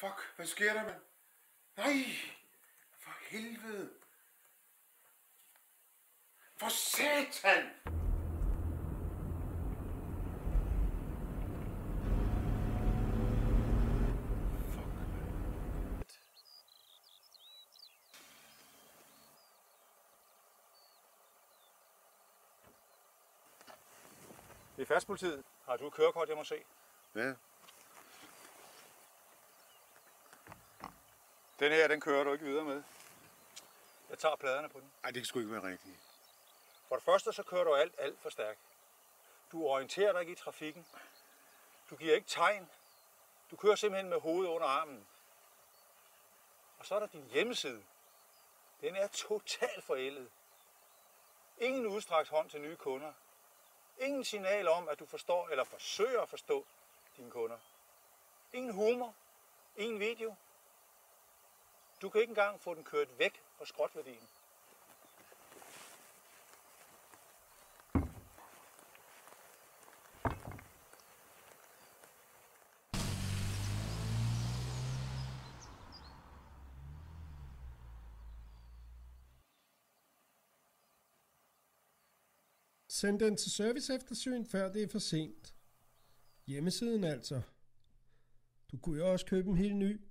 Fuck, hvad sker der, mand? Nej! For helvede! For satan! Det er Færdspolitiet. Har du et kørekort, jeg må se? Ja. Den her, den kører du ikke videre med. Jeg tager pladerne på den. Ej, det kan sgu ikke være rigtigt. For det første, så kører du alt for stærkt. Du orienterer dig ikke i trafikken. Du giver ikke tegn. Du kører simpelthen med hovedet under armen. Og så er der din hjemmeside. Den er totalt forældet. Ingen udstrakt hånd til nye kunder. Ingen signal om, at du forstår eller forsøger at forstå dine kunder. Ingen humor. Ingen video. Du kan ikke engang få den kørt væk fra skrotværdien. Send den til serviceeftersyn, før det er for sent. Hjemmesiden altså. Du kunne jo også købe en helt ny.